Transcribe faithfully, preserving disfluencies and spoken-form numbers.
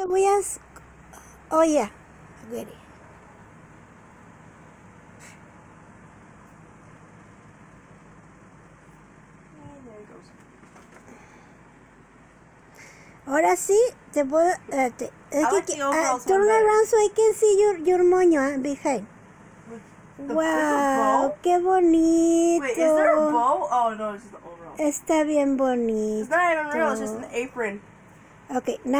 te voy a... Oh, yeah. Ready. Ahora sí, te puedo... Uh, te, es like que, the overalls uh, turn one better. around so I can see your, your moño uh, behind. The, Wow, qué bonito. Wait, is there a bow? Oh, no, it's just the overall. Está bien bonito. It's not even real, it's just an apron. Okay, now